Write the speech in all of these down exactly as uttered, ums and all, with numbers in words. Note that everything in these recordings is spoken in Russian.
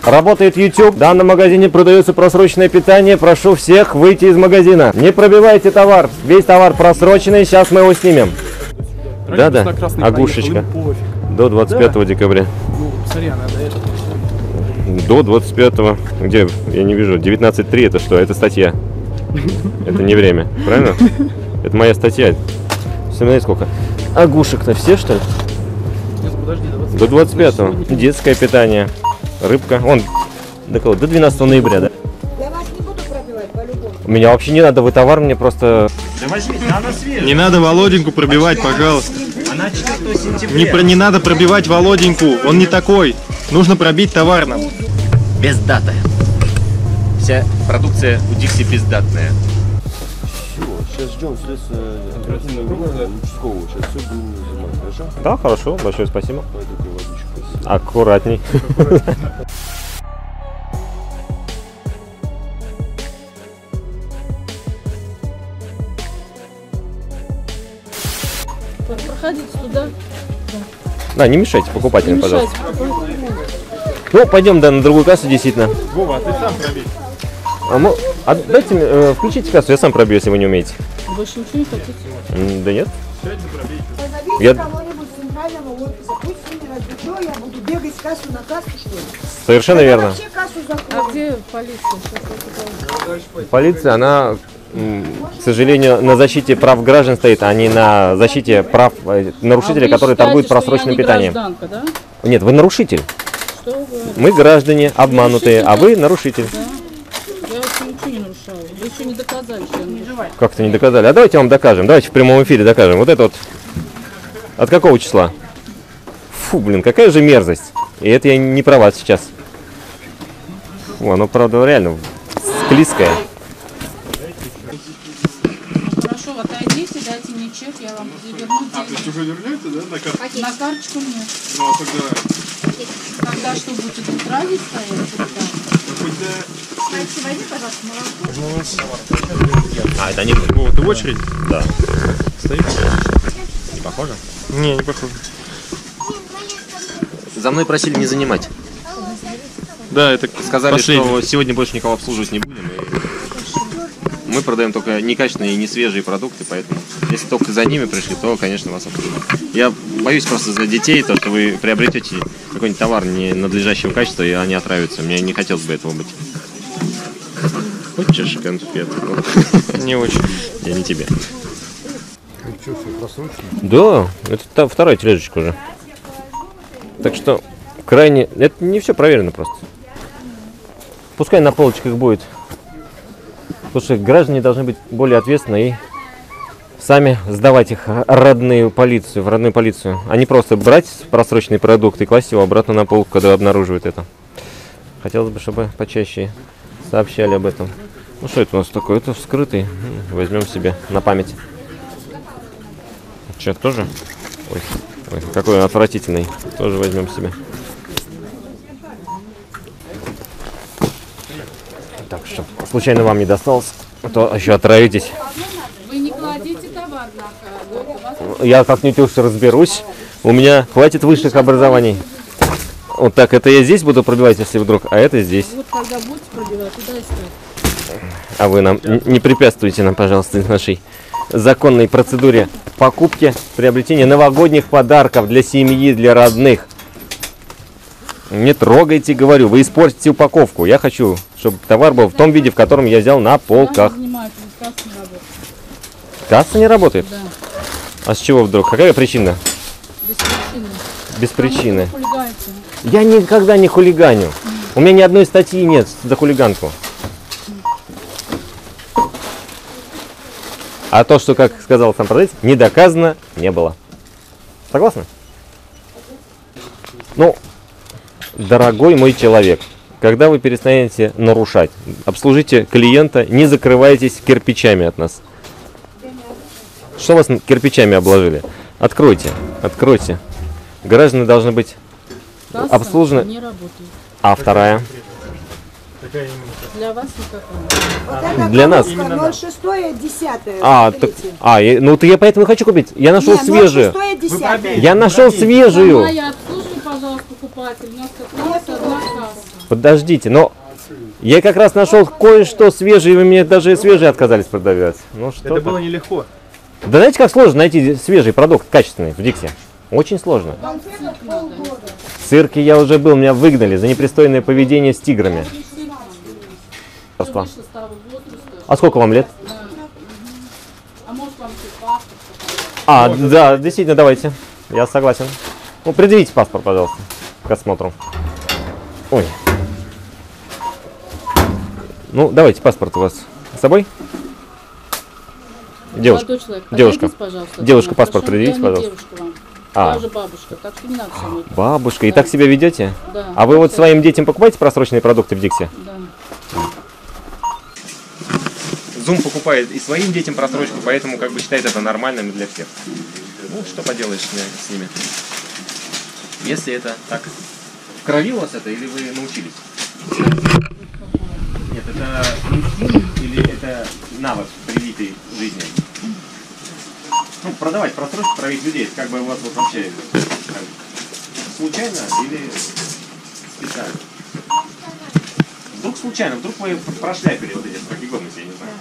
Работает YouTube. В данном магазине продается просроченное питание. Прошу всех выйти из магазина. Не пробивайте товар. Весь товар просроченный. Сейчас мы его снимем. Да-да, огушечка. До двадцать пятого декабря. Ну, сорян, надо это. До двадцать пятого. Где? Я не вижу. девятнадцать три это что? Это статья. Это не время. Правильно? Это моя статья. Смотрите сколько. Огушек-то все, что ли? Нет, подожди, до двадцать пятого. Детское питание. Рыбка. Он до кого? До двенадцатого ноября, да? Я вас не буду пробивать по-любому. Меня вообще не надо, вы товар мне просто... Да возьми, она свежая. Не надо Володеньку пробивать, пожалуйста. Она четвёртого сентября. Не, про, не надо пробивать Володеньку, он не такой. Нужно пробить товар нам. Бездатая. Вся продукция у Дикси бездатная. Сейчас ждем следствия участкового. Сейчас все будем занимать, хорошо? Да, хорошо, большое спасибо. Пойду-ка водичку. Аккуратней. Проходите туда. Да, не мешайте покупателям, Не пожалуйста. мешайте. Ну, пойдем, да, на другую кассу, действительно. Вова, а ты сам пробей. А, мо- а дайте мне, э, включите кассу, я сам пробью, если вы не умеете. Больше ничего не хотите? М, Да нет. Позовите Я- кого-нибудь с центрального офиса. Пусть с ними разберет, я буду бегать с кассы на кассу, что ли? Совершенно Я верно. вообще кассу закрою. А где полиция? Сейчас я покажу. Полиция, она, м, к сожалению, на защите прав граждан стоит, а не на защите прав э, нарушителей, А вы которые считаете, торгуют что я просроченным не питанием. гражданка, да? Нет, вы нарушитель. Что вы говорите? Мы граждане, обманутые, а вы нарушитель. Да? Я вообще ничего не нарушала. Вы еще не доказали, что я нарушила. Как-то не доказали. А давайте вам докажем. Давайте в прямом эфире докажем. Вот это вот. От какого числа? Фу, блин, какая же мерзость. И это я не про вас сейчас. Фу, оно, правда, реально склизкое. Хорошо, отойдите, дайте мне чек, я вам верну деньги. Уже вернете, да, на карту? На карточку нет. Ну, а тогда... Когда что, будете тут разить стоять? Возьми, пожалуйста, молоко. А, это они? Вова, ты в очередь? Да. Стоишь? Не похоже? Не, не похоже. За мной просили не занимать. Да, это Сказали, последний. что сегодня больше никого обслуживать не будем. И мы продаем только некачественные и не свежие продукты, поэтому если только за ними пришли, то, конечно, вас обслуживают. Я боюсь просто за детей, то, что вы приобретете какой-нибудь товар не надлежащего качества, и они отравятся. Мне не хотелось бы этого быть. Хочешь конфет? Не очень. Я не тебе. Ну что, все просрочено? Да, это та- вторая тележечка уже. Так что крайне... Это не все проверено просто. Пускай на полочках будет. Потому что граждане должны быть более ответственны и сами сдавать их родную полицию, в родную полицию. А не просто брать просроченный продукт и класть его обратно на полку, когда обнаруживают это. Хотелось бы, чтобы почаще сообщали об этом. Ну что это у нас такое? Это вскрытый. Возьмем себе на память. Че, тоже? Ой, ой, какой он отвратительный. Тоже возьмем себе. Так, что случайно вам не досталось, а то еще отравитесь. Вы не кладите товар на карту. Я как-нибудь уж разберусь. У меня хватит высших образований. Вот так, это я здесь буду пробивать, если вдруг, а это здесь. Вот когда будете пробивать, туда искать. А вы нам н- не препятствуйте нам, пожалуйста, нашей законной процедуре покупки, приобретения новогодних подарков для семьи, для родных. Не трогайте, говорю, вы испортите упаковку. Я хочу, чтобы товар был в том виде, в котором я взял на полках. Занимаюсь, касса не работает. Касса не работает? Да, А с чего вдруг? Какая причина? без причины. Без причины. Хулиганите. Я никогда не хулиганю. У меня ни одной статьи нет за хулиганку. А то, что, как сказал сам продавец, не доказано, не было. Согласны? Ну, дорогой мой человек, когда вы перестанете нарушать, обслужите клиента, не закрывайтесь кирпичами от нас. Что вас кирпичами обложили? Откройте, откройте. Граждане должны быть Касса обслужены. не работает. А вторая? Для вас никакая. Вот это Для нас. коробка ноль шесть десятое. А, так, а, я- ну ты я поэтому и хочу купить. Я нашел свежую. десятое. Я нашел свежую. Моя, обслуживай, пожалуйста, покупатель. У нас как раз одна касса. Подождите, но я как раз нашел кое-что свежее, и вы мне даже свежие отказались продавать. Ну что? Это было нелегко. Да знаете, как сложно найти свежий продукт, качественный в Дикси? Очень сложно. В цирке я уже был, меня выгнали за непристойное поведение с тиграми. Выше старого возраста. А сколько вам лет? А может вам еще паспорт? А, да, действительно, давайте. Я согласен. Ну, предъявите паспорт, пожалуйста, к осмотру. Ой. Ну, давайте, паспорт у вас с собой? Девушка. Молодой человек, Девушка. подойдите, пожалуйста, Девушка, ко мне, паспорт хорошо? предъявите, Я не пожалуйста. девушка вам. А. Я уже бабушка, так что не надо со мной. Бабушка, и Да. так себя ведете? Да. А вы вот Так, своим детям покупаете просроченные продукты в Дикси? Да. Зум покупает и своим детям просрочку, поэтому как бы считает это нормальным для всех. Ну, что поделаешь с ними? Если это так... В крови у вас это или вы научились? Нет, это инстинкт или это навык, привитый в жизни? Ну, продавать просрочку, травить людей, это как бы у вас вот вообще как, случайно или специально? Вдруг случайно, вдруг вы прошляпили вот эти сроки годности, я не знаю.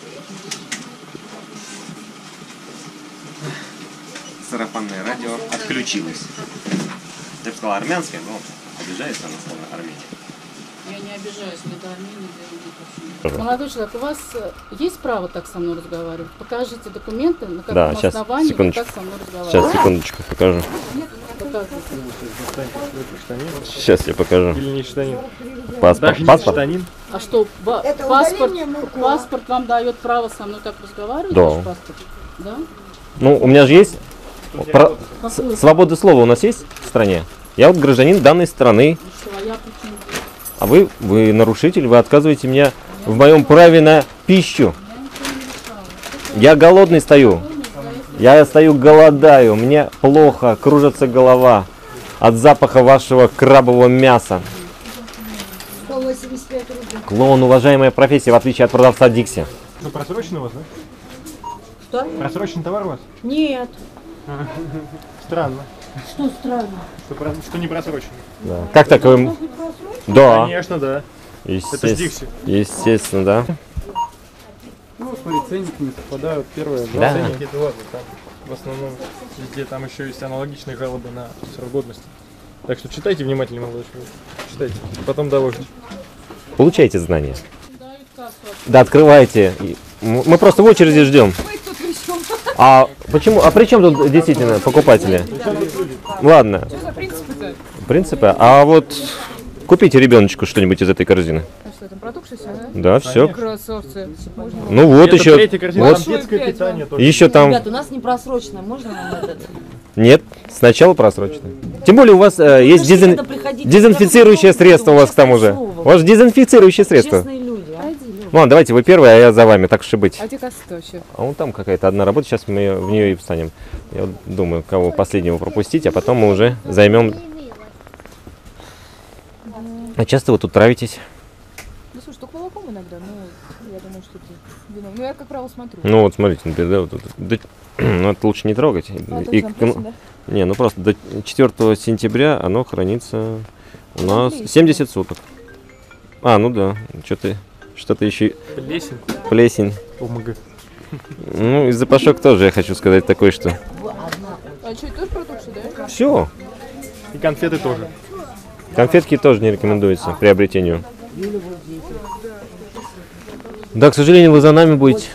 Сарафанное радио отключилось. Я бы сказал армянское, но обижается на слово Армения. Я не обижаюсь ни до Армении, ни до других вообще. Молодой человек, у вас э, есть право так со мной разговаривать? Покажите документы, на каком Да, щас, основании вы секундочку. так со мной Сейчас, разговариваете. секундочку, покажу. Показывайте. Сейчас я покажу. Или не штанин? Паспорт. Даже не Паспорт? штанин. А что, ба- Это паспорт, удаление муку. паспорт вам дает право со мной так разговаривать? Да. Ваш паспорт? Да? Ну, у меня же есть... Про... Какой? с- Свобода слова у нас есть в стране? Я вот гражданин данной страны, Ну что, а я при чем здесь? а вы, вы нарушитель, вы отказываете мне в моем праве на пищу. Я голодный стою. Я стою, голодаю, мне плохо, кружится голова от запаха вашего крабового мяса. сто восемьдесят пять рублей. Клоун, уважаемая профессия, в отличие от продавца Дикси. Ну, просроченный у вас, да? Что? Просроченный товар у вас? Нет. Странно. Что странно? Что, про- что не просроченный. Да. Как так вы... Да, Конечно, да. Это ж естественно, Дикси. естественно, да. Ну, смотри, ценники не совпадают. Первое, Да. Ценники это ладно, там в основном везде там еще есть аналогичные жалобы на срок годности. Так что читайте внимательно, молодой человек. Читайте. Потом доложите. Получайте знания. Дают кассу. Да, открывайте. И м- Мы просто в очереди ждем. А почему? А при чем тут действительно покупатели? Ладно. Принципы? А вот купите ребеночку что-нибудь из этой корзины. А что, там продукты все, да? Да, все. Красавцы. Можно? Ну вот Это еще. третья корзина, Вот там детское Пять питание тоже. еще там. Ребят, у нас не просрочено, можно нам это? Нет, сначала просрочено. Тем более у вас э, есть Зачем дезин- надо приходить? дезинфицирующее Я средство у вас к тому же. честное слово. У вас же дезинфицирующее средство. Честные люди, а? Ну ладно, давайте вы первые, а я за вами, так уж и быть. А где касса-то вообще? А вон там какая-то одна работа, сейчас мы в нее и встанем. Я вот думаю, кого последнего пропустить, а потом мы уже займем. А часто вы тут травитесь? Ну, слушай, только молоком иногда, но я думаю, что ты вином. Ну, я, как правило, смотрю. Ну вот смотрите, например, да, вот тут. Да, ну это лучше не трогать. А, И точно, к- ну, написано, не, ну просто до четвёртого сентября оно хранится у нас семьдесят суток. А, ну да, что-то что-то еще Плесень. плесень. ОМГ. Ну и запашок тоже, я хочу сказать, такой, что А что, это тоже продукты, да? все. И конфеты тоже. Конфетки тоже не рекомендуется к приобретению. Да, к сожалению, вы за нами будете.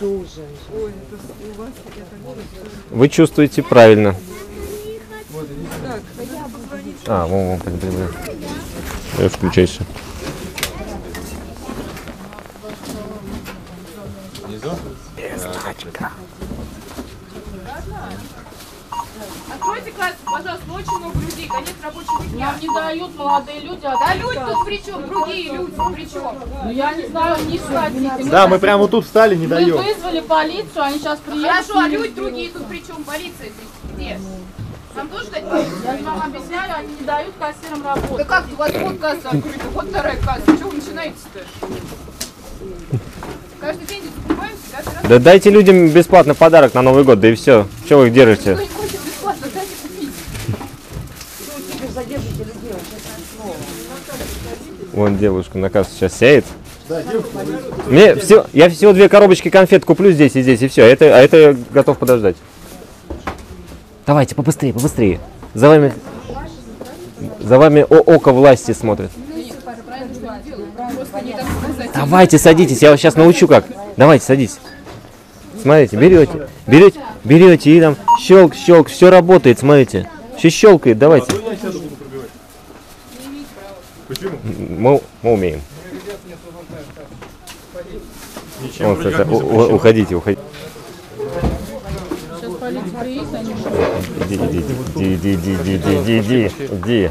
Вы чувствуете правильно. А, вон, вон, блин, блин, блин. Включайся. Откройте кассу, пожалуйста, очень много людей, конец рабочего дня. Нам не дают молодые люди, а Да люди тут при чем, другие люди при чем? Ну я не знаю, не хотите. Да, мы прямо вот тут встали, не Мы даем. вызвали полицию, они сейчас приедут. Хорошо, а с ними люди разберутся. другие тут при чем? Полиция здесь где? Нам тоже дать Я полицию? вам объясняю, они не дают кассирам Да работать. как, у вас вот касса открыта, вот вторая касса, чего вы начинаете-то? Каждый день здесь закупаемся, да? Раз Да дайте людям бесплатно подарок на Новый год, да и все. Чего вы их держите? кто не хочет бесплатно, дайте купить. Теперь задержите людей, вот честное слово. Вон девушка на кассу сейчас сядет. Мне все, я всего две коробочки конфет куплю здесь и здесь, и все. Это, а это я готов подождать. Давайте, побыстрее, побыстрее. За вами, за вами о, око власти смотрит. Давайте, садитесь, я вас сейчас научу как. Давайте, садитесь. Смотрите, берете, берете, берете и там щелк, щелк, все работает, смотрите. Все щелкает, давайте. Мы, мы умеем. Вон, кстати, у, у, уходите, уходите. Сейчас полиция приедет, они Иди, иди, иди, иди, иди, иди, иди, иди, иди.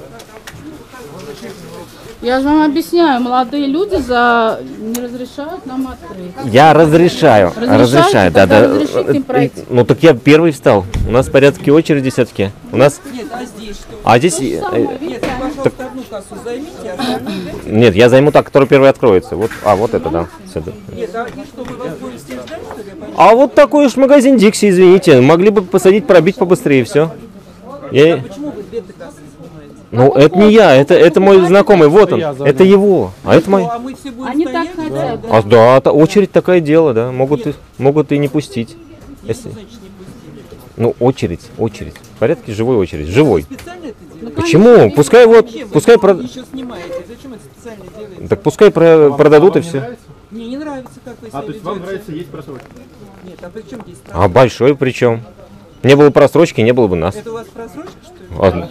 Я же вам объясняю, молодые люди за не разрешают нам открыть. Я разрешаю, Разрешаете? разрешаю, да, Тогда да. разрешите им пройти. Ну так я первый встал. У нас в порядке очереди все-таки. У нас. Нет, а здесь что? А здесь. То же самое, видите, Нет, они- пожалуйста, одну кассу займите, а остальную дайте. Нет, я займу так, который первый откроется. Вот, а вот это да. Сюда. Нет, а и что, вы вас будете ждать, что ли? Я понимаю. А вот такой уж магазин Дикси, извините. Могли бы посадить, пробить побыстрее, все. Я... Почему вы две кассы занимаете? Ну, это не я, это, это мой знакомый. Вот он. Это его. А это мой. А мы все будем Они так стоять? хотят. А, да, та- очередь такое дело, да. Могут, и, могут и не пустить. Если... Значит, не пустили. Ну, очередь, очередь. В порядке живой очередь. Живой. Специально это делаете? Почему? Пускай вот, Зачем? Вы пускай же про... еще снимаете. Зачем это специально делаете? Так пускай про... продадут и все. Мне не нравится, как вы себя А, то есть вам ведете. нравится есть просрочка? Нет, а при чем здесь А просрочка? большой причем. Не было просрочки, не было бы нас. Это у вас просрочка, что ли? Ладно.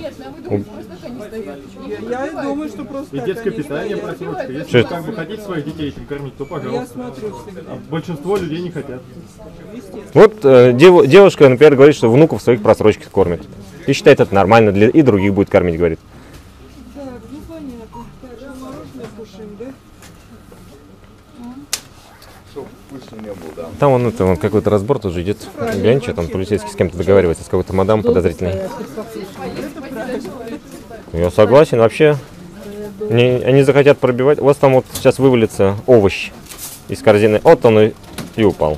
Я, я думаю, что просто И так детское они питание стоят. просрочка. Если Что вы это? как бы хотите своих детей этим кормить, то Я пожалуйста. смотрю всегда. А большинство людей не хотят. Вот э, дев- девушка, например, говорит, что внуков своих просрочки кормит. И считает это нормально, для... и других будет кормить, говорит. Так, ну понятно. Так, что мороженое кушаем, да? Там он, это, вон какой-то разбор тоже идет. Глянь, что там полицейский с кем-то договаривается, с какой-то мадам подозрительной. Я согласен, вообще. Не, они захотят пробивать. У вас там вот сейчас вывалится овощ из корзины. Вот он и, и упал.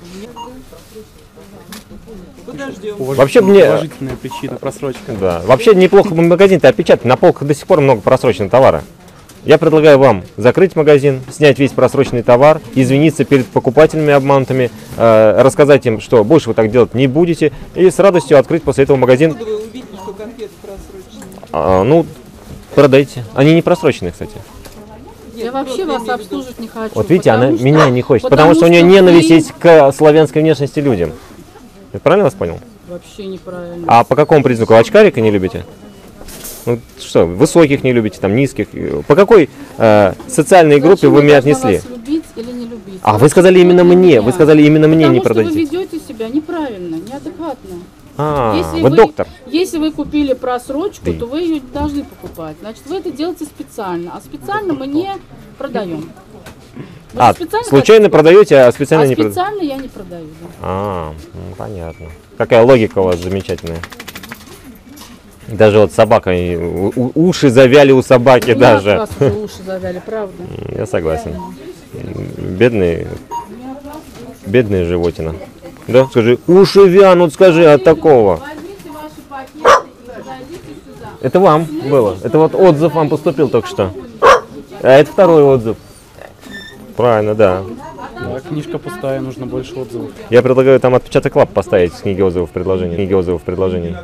Подождем. Вообще мне... Положительная причина, просрочка. Да. Вообще неплохо бы магазин-то опечатать. На полках до сих пор много просроченного товара. Я предлагаю вам закрыть магазин, снять весь просроченный товар, извиниться перед покупателями обманутыми, э, рассказать им, что больше вы так делать не будете, и с радостью открыть после этого магазин. Откуда вы увидели, что конфеты просроченные? А, ну, продайте. Они не просроченные, кстати. Я вообще вас обслуживать не хочу. Вот видите, она потому что- меня не хочет, потому, что у нее вы ненависть есть к славянской внешности людям. Я правильно вас понял? Вообще неправильно. А по какому признаку? Очкарика не любите? Ну что, высоких не любите, там низких. По какой э, социальной группе Зачем вы я меня должна отнесли? вас любить или не любить? А вы Вообще сказали именно смотрите мне, меня. вы сказали именно мне не Потому что продадите. вы ведете себя неправильно, неадекватно. А, Если вы доктор. Если вы купили просрочку, Да. то вы ее должны покупать. Значит, вы это делаете специально, а специально мы не продаем. Вы А, специально случайно хотите продаете, а покупать? специально а не продаете? специально я не продаю. да. А, ну, понятно. Какая логика у вас замечательная. Даже вот собака, и у- у- уши завяли у собаки У меня даже. от вас уже уши завяли, правда. Я согласен. Бедный, бедная животина. Да, скажи, уши вянут, скажи, от такого. Возьмите ваши пакеты и подойдите сюда. Это вам было. Это вот отзыв вам поступил только что. А это второй отзыв. Правильно, да. Да, книжка пустая, нужно больше отзывов. Я предлагаю там отпечаток лап поставить с книги отзывов предложений. Книги отзывов предложений.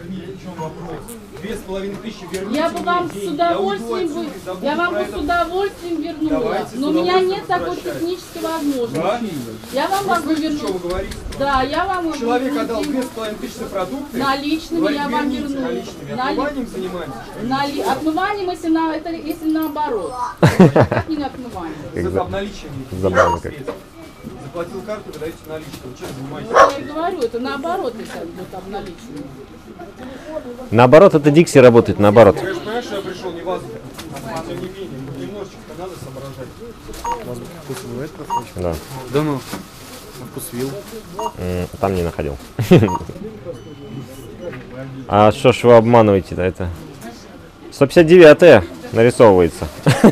Я бы вам с удовольствием, бы, я вам бы с удовольствием вернула, но у меня нет такой технической возможности. Я вам могу вернуть. Да, я вам могу Человек вернуть отдал деньги. две с половиной тысячи на продукты. Наличными Говорит, я вам верните верну. наличными. Нали- Отмыванием занимаемся. Нали... Отмыванием, если, на... это, если наоборот. Как не отмыванием? Как За за- обналичием. забавно как. Заплатил карту, вы даете наличку. Чем занимаетесь? Вот я и говорю, это наоборот, если будет обналичивание. Наоборот, это Дикси работает, наоборот. Я же понимаю, что я пришел не вас. А тем не менее, немножечко надо соображать. У вас вкус бывает просрочка? Да. Да ну, на вкус вил. М, Там не находил. А что ж вы обманываете-то это? сто пятьдесят девятая нарисовывается.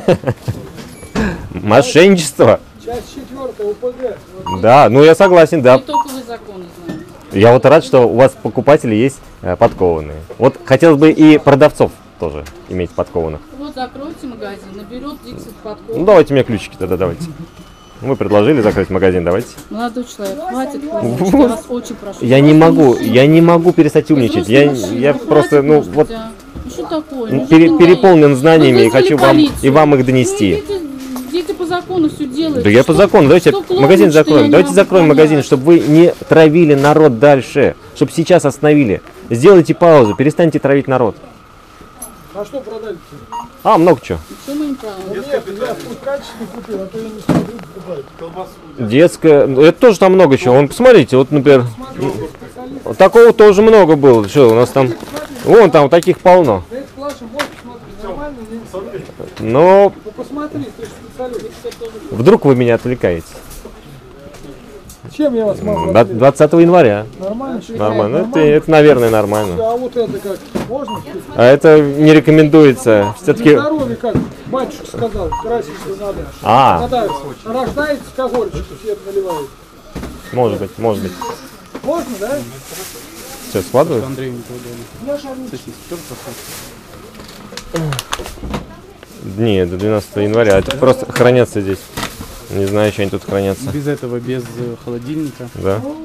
Мошенничество. Часть четвертая, УПГ. Да, ну я согласен, да. Не только вы законы знаете. Я вот рад, что у вас покупатели есть э, подкованные. Вот хотелось бы и продавцов тоже иметь подкованных. Вот закройте магазин, наберет Дикси подкоп. Ну давайте мне ключики тогда, давайте. Вы предложили закрыть магазин, давайте. Молодой человек, хватит, хватит, я вас очень прошу. Я не могу, я не могу перестать умничать. Я, я просто, ну вот, Ну что такое? ну, Ну, пере- что переполнен вы знаниями и вызвали хочу вам и полицию. вам их Ну, донести. идите, идите по закону все делаете. Да я по Что- закону, давайте что клоун, магазин что я закроем, не давайте могу закроем понять. магазин, чтобы вы не травили народ дальше, чтобы сейчас остановили. Сделайте паузу, перестаньте травить народ. А что продали-то? А, много чего. Что мы не правы? Нет, я вкус качественный купил, а то я не смотрю покупать. Колбасу. Детская, ну, это тоже там много чего. Вон, посмотрите, вот, например, вот такого тоже много было. Что у нас там? Вон там таких полно. Да это Клаша, можешь посмотреть, нормально, нет? Но Ну посмотри, ты же специалист. вдруг вы меня отвлекаете. Чем я вас могу М, ответить? двадцатого января. Нормально? Нормально. Это, это, наверное, нормально. А вот это как? Можно? А это не рекомендуется. Все-таки. На здоровье как? Батюшка сказал, красить надо. А. Когда рождается, когорчику свет наливает. Может быть, может быть. Можно, да? Все, складывают? Андрей не подали. Сосиски тоже посмотрим. Нет, до двенадцатого января. Это просто хранятся здесь. Не знаю, что они тут хранятся. Без этого, без э, холодильника. Да.